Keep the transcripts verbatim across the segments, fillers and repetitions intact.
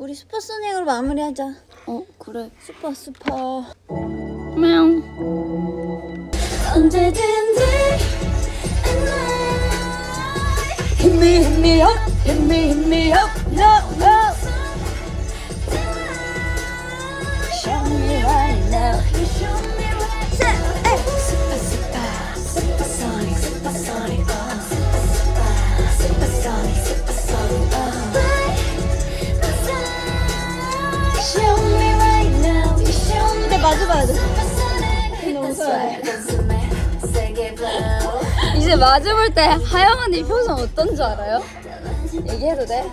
우리 슈퍼소닉으로 마무리하자. 어 그래. 슈퍼 슈퍼. 명. 언제든지 Hit me, hit me up, hit me, hit me up, no, no. Show me right now. Say, hey. Super, super, supersonic, supersonic, oh. Super, supersonic, supersonic, oh. Show me right now. You show me. 근데 마주봐야 돼. 너무 무서워. 이제 마주볼 때 하영 언니 표정 어떤 줄 알아요? 얘기해도 돼?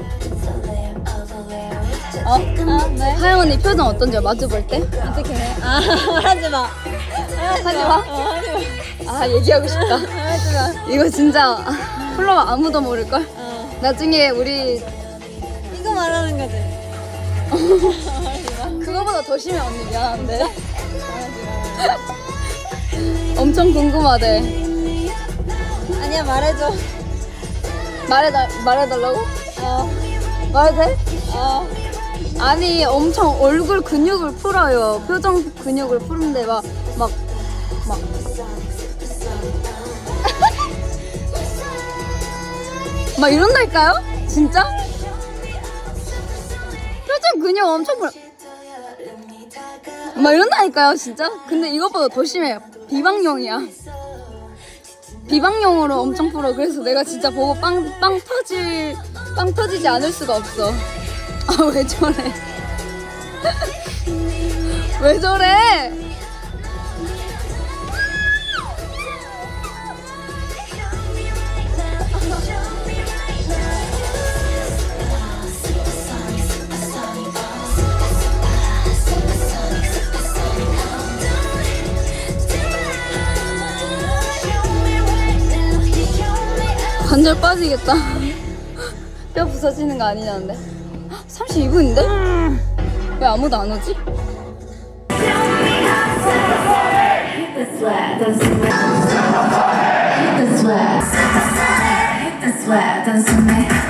어? 아, 네. 하영 언니 표정 어떤 줄 마주볼 때? 어떻게 해? 아, 하지 마. 하지 마? 어, 하지 마. 아 얘기하고 싶다. 하지 마. 이거 진짜 플로우 아무도 모를걸? 어. 나중에 우리 이거 말하는 거지. 그거보다 더 심해 언니 미안한데. 엄청 궁금하대. 아니야, 말해줘. 말해달 말해달라고? 어. 말해도 돼? 어. 아니 엄청 얼굴 근육을 풀어요. 표정 근육을 푸는데 막 막 막 막 이런다니까요? 진짜? 표정 근육 엄청 풀어. 막 이런다니까요 진짜? 근데 이것보다 더 심해요. 비방용이야. 비방용으로 엄청 풀어. 그래서 내가 진짜 보고 빵, 빵 터질 빵 터지지 않을 수가 없어. 아 왜 저래? 왜 저래? 관절 빠지겠다. 뼈 부서지는 거 아니냐는데. 삼십이 분인데? 왜 아무도 안 오지? Hit the sweat, dance with me. Hit the sweat, hit the sweat, dance with me.